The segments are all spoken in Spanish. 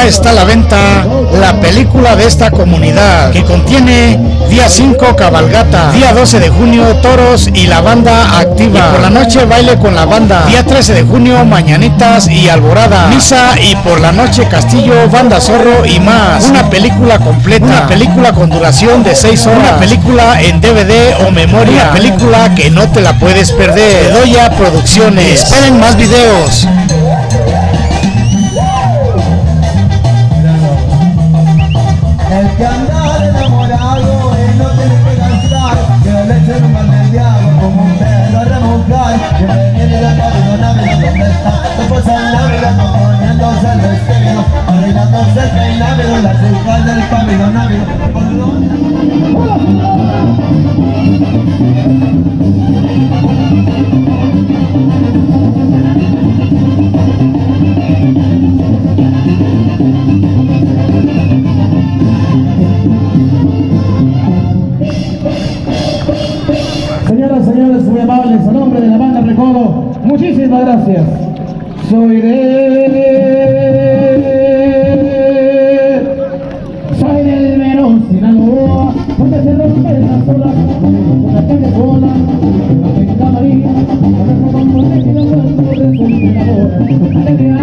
está a la venta la película de esta comunidad, que contiene día 5 cabalgata, día 12 de junio toros y la banda activa, y por la noche baile con la banda, día 13 de junio mañanitas y alborada, misa, y por la noche castillo, banda zorro y más. Una película completa, una película con duración de 6 horas, una película en DVD o memoria, una película que no te la puedes perder. Bedoya Producciones. Esperen más videos. El que anda enamorado y no tiene que gastar, que le echen un mal del diablo como un perro a remojar. Que me viene la Navidad, ¿dónde está? Se pasa la vida poniéndose el vestido, arreglándose el peinado, las hijas del camino navideño. Señoras, señores, muy amables, a nombre de la banda Recodo, muchísimas gracias. Soy del Verón, Sinaloa, donde se rompen las olas, con la calle bola, la Santa María, con la que la vuelta de su alegría.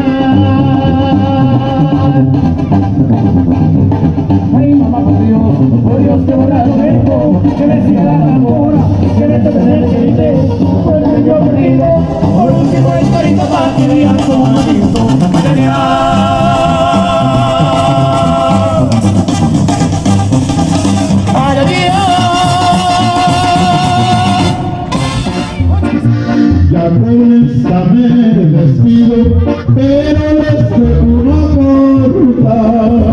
Ay, mamá, por Dios, que borrar lo dejo, que me siga la hora, que me toque el grite, porque yo brindo, por último el torito para que vean como bonito, ya puedes saber el vestido, pero es de una corta.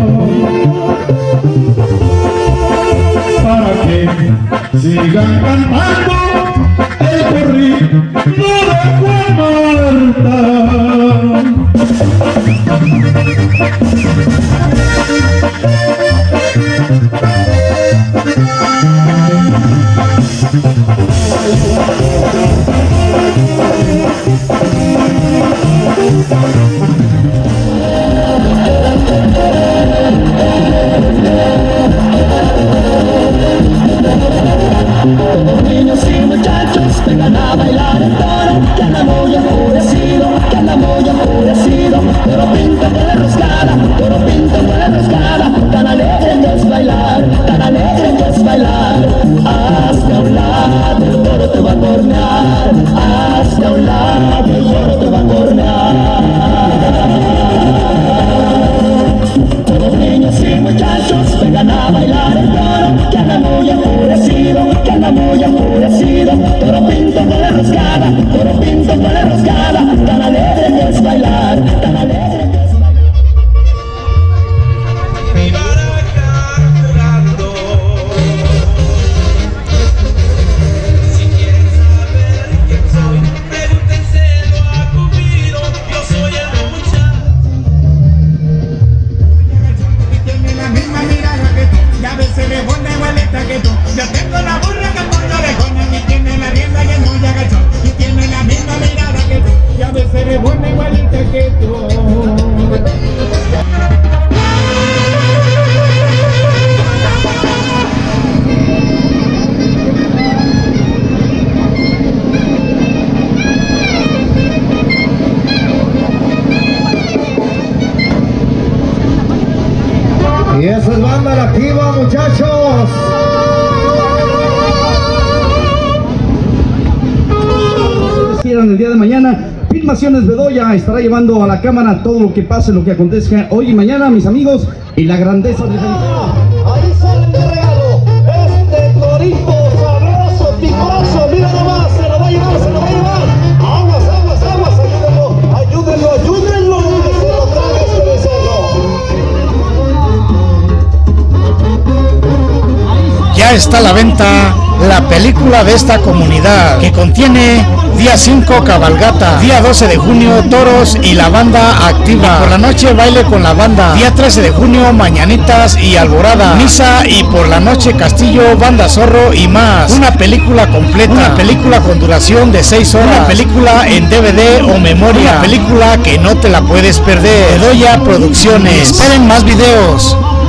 Para que sigan cantando el corrido de Juan Marta. Todos niños y muchachos vengan a bailar el toro, que anda muy enfurecido, que anda muy enfurecido. Toro pinto con la roscada, toro pinto con la roscada, tan alegre que es bailar, tan alegre que es bailar. Hazte a un lado, el toro te va a cornear, hazte a un lado, el toro te va a cornear. Todos niños y muchachos vengan a bailar el toro, que anda muy enfurecido, que anda muy enfurecido. Toro pinto con la roscada, toro pinto con la roscada, tan alegre que es bailar, tan alegre que es bailar. Mi baraja jurando. Si quieren saber quién soy, pregúntenselo a Cupido. Yo soy el muchacho. Y tiene la misma mirada que tú, y a veces le pone igualita que tú. Yo tengo la burra que pone orejones y tiene la rienda y es muy agachón. Y tiene la misma mirada que tú, y a veces le pone igualita que tú. Y eso es banda La Activa, muchachos. El día de mañana, Filmaciones Bedoya estará llevando a la cámara todo lo que pase, lo que acontezca hoy y mañana, mis amigos, y la grandeza de ahí salen de regalo este torito sabroso, picoso, mira nomás, se lo va a llevar, se lo va a llevar. Aguas, aguas, aguas, ayúdenlo, ayúdenlo, ayúdenlo, que se lo trague este becerro. Ya está a la venta la película de esta comunidad, que contiene día 5 cabalgata, día 12 de junio toros y la banda activa, y por la noche baile con la banda, día 13 de junio mañanitas y alborada, misa y por la noche castillo, banda zorro y más. Una película completa, una película con duración de 6 horas, una película en DVD o memoria, una película que no te la puedes perder. Bedoya Producciones. Esperen más videos.